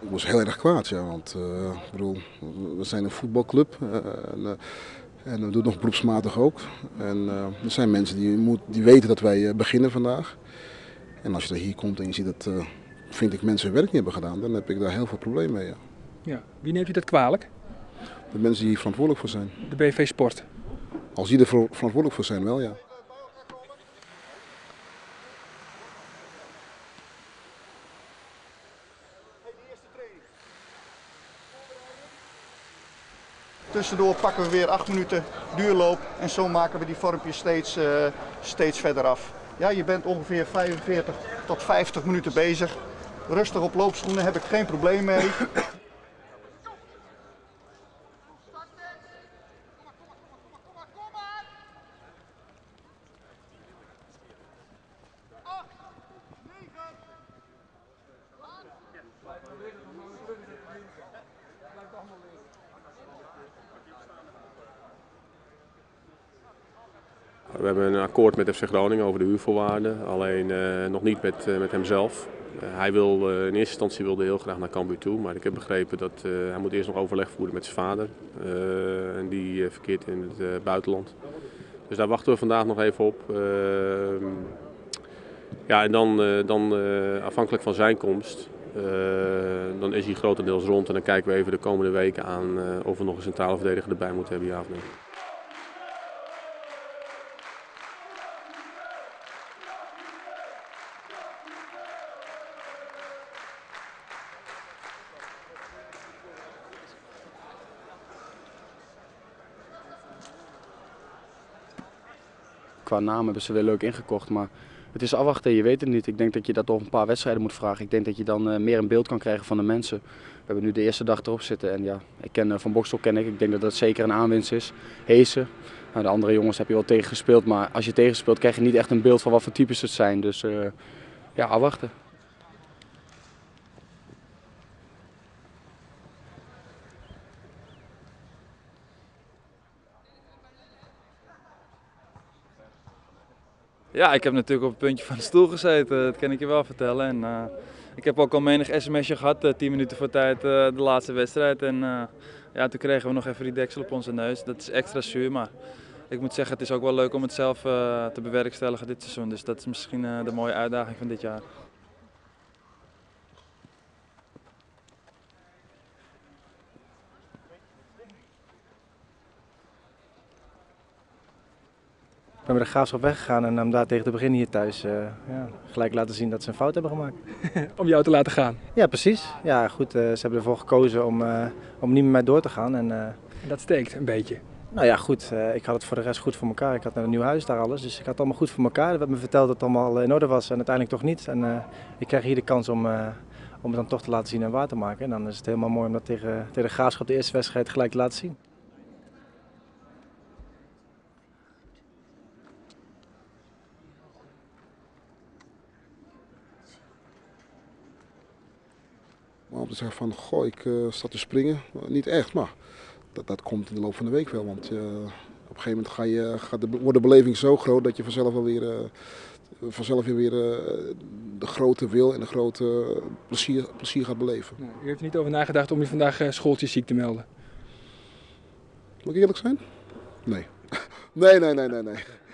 Ik was heel erg kwaad, ja, want ik bedoel, we zijn een voetbalclub en we doen nog beroepsmatig ook. En er zijn mensen die weten dat wij beginnen vandaag. En als je er hier komt en je ziet dat, vind ik, mensen hun werk niet hebben gedaan, dan heb ik daar heel veel problemen mee. Ja. Ja. Wie neemt u dat kwalijk? De mensen die hier verantwoordelijk voor zijn. De BV Sport. Als die er verantwoordelijk voor zijn, wel ja. Tussendoor pakken we weer 8 minuten duurloop en zo maken we die vormpjes steeds verder af. Ja, je bent ongeveer 45 tot 50 minuten bezig. Rustig op loopschoenen heb ik geen probleem mee. We hebben een akkoord met FC Groningen over de huurvoorwaarden, alleen nog niet met hemzelf. Hij wil, in eerste instantie wilde heel graag naar Cambuur toe, maar ik heb begrepen dat hij moet eerst nog overleg voeren met zijn vader. En die verkeert in het buitenland. Dus daar wachten we vandaag nog even op. Ja, en dan afhankelijk van zijn komst, dan is hij grotendeels rond en dan kijken we even de komende weken aan of we nog een centrale verdediger erbij moeten hebben, ja of nee. Qua naam hebben ze weer leuk ingekocht, maar het is afwachten, je weet het niet. Ik denk dat je dat op een paar wedstrijden moet vragen. Ik denk dat je dan meer een beeld kan krijgen van de mensen. We hebben nu de eerste dag erop zitten en ja, ik ken Van Bokstel ken ik. Ik denk dat dat zeker een aanwinst is. Heesen, nou, de andere jongens heb je wel tegen gespeeld, maar als je tegen speelt krijg je niet echt een beeld van wat voor types het zijn. Dus ja, afwachten. Ja, ik heb natuurlijk op het puntje van de stoel gezeten, dat kan ik je wel vertellen. En, ik heb ook al menig sms'je gehad, 10 minuten voor tijd de laatste wedstrijd. En ja, toen kregen we nog even die deksel op onze neus. Dat is extra zuur, maar ik moet zeggen, het is ook wel leuk om het zelf te bewerkstelligen dit seizoen. Dus dat is misschien de mooie uitdaging van dit jaar. Ik ben met de Graafschap weggegaan en hem daar tegen te beginnen hier thuis ja, gelijk laten zien dat ze een fout hebben gemaakt. Om jou te laten gaan. Ja, precies. Ja, goed, ze hebben ervoor gekozen om niet met mij door te gaan. En dat steekt een beetje. nou ja, goed, ik had het voor de rest goed voor elkaar. Ik had een nieuw huis daar alles, dus ik had het allemaal goed voor elkaar. Er werd me verteld dat het allemaal in orde was en uiteindelijk toch niet. En ik krijg hier de kans om het dan toch te laten zien en waar te maken. En dan is het helemaal mooi om dat tegen de Graafschap de eerste wedstrijd gelijk te laten zien. Maar om te zeggen van, goh, ik sta te springen, niet echt, maar dat komt in de loop van de week wel. Want op een gegeven moment wordt de beleving zo groot dat je vanzelf weer de grote wil en de grote plezier gaat beleven. Nou, u heeft er niet over nagedacht om u vandaag schooltjesziek te melden? Moet ik eerlijk zijn? Nee. Nee.